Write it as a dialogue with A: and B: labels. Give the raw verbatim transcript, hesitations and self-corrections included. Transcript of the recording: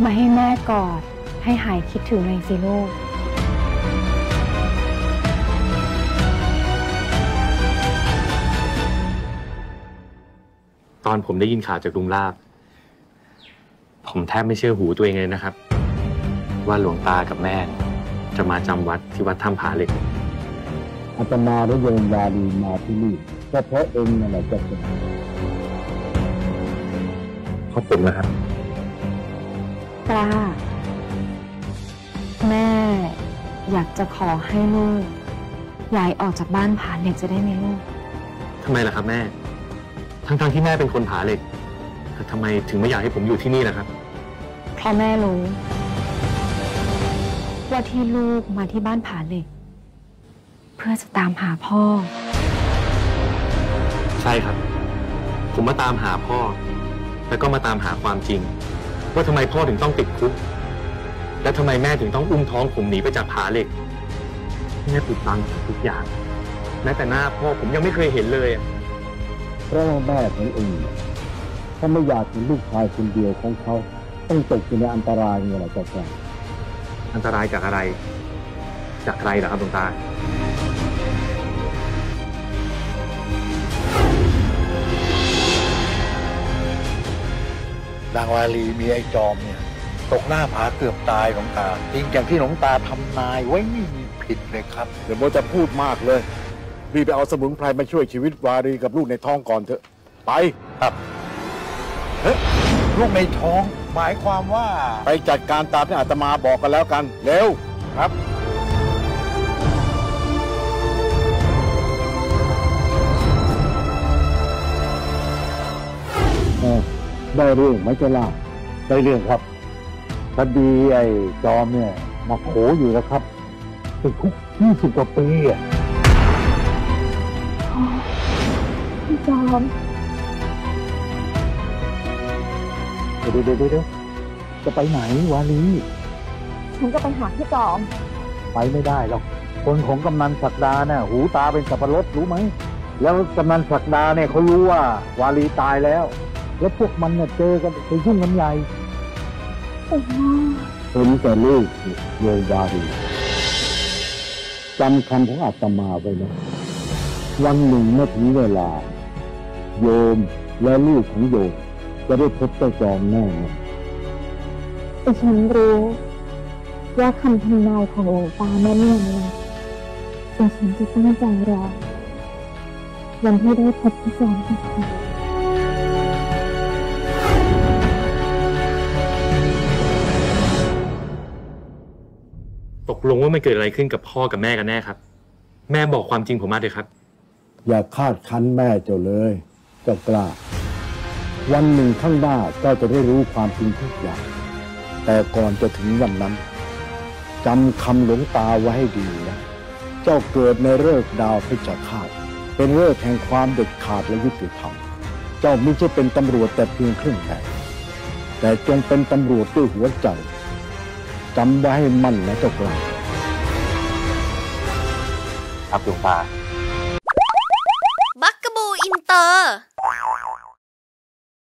A: มาให้แม่กอดให้หายคิดถึงเลยสิลูก
B: ตอนผมได้ยินข่าวจากลุงลาบผมแทบไม่เชื่อหูตัวเองเลยนะครับว่าหลวงตากับแม่จะมาจำวัดที่วัดถ้ำผาเหล็ก
C: อาตมาได้โยมวารีมาที่นี่ก็เพราะเองนั่นแหละจะเป็น
B: เพราะผมนะครับ
A: ตาแม่อยากจะขอให้ลูกย้ายออกจากบ้านผาเหล็กจะได้ไหมลูก
B: ทำไมล่ะครับแม่ทั้งๆ ท, ที่แม่เป็นคนผาเหล็กแต่ทำไมถึงไม่อยากให้ผมอยู่ที่นี่ล่ะครับ
A: เพราะแม่รู้ว่าที่ลูกมาที่บ้านผาเหล็กเพื่อจะตามหาพ่อ
B: ใช่ครับผมมาตามหาพ่อแล้วก็มาตามหาความจริงว่าทำไมพ่อถึงต้องติดคุกและทำไมแม่ถึงต้องอุ้มท้องผมหนีไปจากผาเหล็กแม่ปิดบังทุกอย่างแม้แต่หน้าพ่อผมยังไม่เคยเห็นเลย
C: เพราะแม่ของเองเขาไม่อยากเห็นลูกชายคนเดียวของเขาต้องตกอยู่ในอันตรายไงล่ะเจ้าแก่
B: อันตรายจากอะไรจากใครล่ะครับหลวงตาน
D: างวาลีมีไอ้จอมเนี่ยตกหน้าผาเกือบตายหลวงตาจริงอย่างที่หลวงตาทำนายไว้ไม่มีผิดเลยครับ
E: เดี๋ยวโมจะพูดมากเลยรีบไปเอาสมุนไพรมาช่วยชีวิตวารีกับลูกในท้องก่อนเถอะไป
D: ครับเฮ้ยลูกในท้องหมายความว่า
E: ไปจัดการตามที่อาตมาบอกกันแล้วกันเร็ว
D: ครับ
C: ได้เรื่องไหมเจ้าล่ะได้เรื่องครับคดีไอ้จอมเนี่ยมาโขอยู่แล้วครับติดคุกยี่สิบกว่าปีอ่ะ
A: พี่จอม
C: เดี๋ยวเดี๋ยวเดี๋ยวจะไปไหนวาลี
A: ฉันก็ไปหาพี่จอม
C: ไปไม่ได้หรอกคนของกำนันศักดาเนี่ยหูตาเป็นสับปะรดรู้ไหมแล้วกำนันศักดาเนี่ยเขารู้ว่าวาลีตายแล้วแล้วพวกมันเนี่ยเจอกันไปยุ่งกันใหญ่เห็นแต่ลูกโยมวาลีจำคำของอาตมาไว้นะวันหนึ่งเมื่อถึงเวลาโยมและลูกของโยมจะได้พบเจ้าจอมแน่
A: แต่ฉันรู้ว่าคำทำนายของหลวงตาแม่นยำเลยแต่ฉันจะตั้งใจรอวันที่ได้พบพี่จอมสักที
B: ตกลงว่ามันเกิดอะไรขึ้นกับพ่อกับแม่กันแน่ครับแม่บอกความจริงผมมาเลยครับ
C: อย่าคาดคั้นแม่เจ้าเลยเจ้ากล้าวันหนึ่งข้างหน้าเจ้าจะได้รู้ความจริงทุกอย่างแต่ก่อนจะถึงวันนั้นจำคำหลวงตาไว้ให้ดีนะเจ้าเกิดในฤกษ์ดาวพฤหัสเป็นฤกษ์แห่งความเด็ดขาดและยุติธรรมเจ้าไม่ใช่เป็นตำรวจแต่เพียงครึ่งแรงแต่จงเป็นตำรวจด้วยหัวใจจำไว้ให้มั่นนะเจ้ากล้า
B: ครับหลวงตา
F: บักกะบูอินเตอร์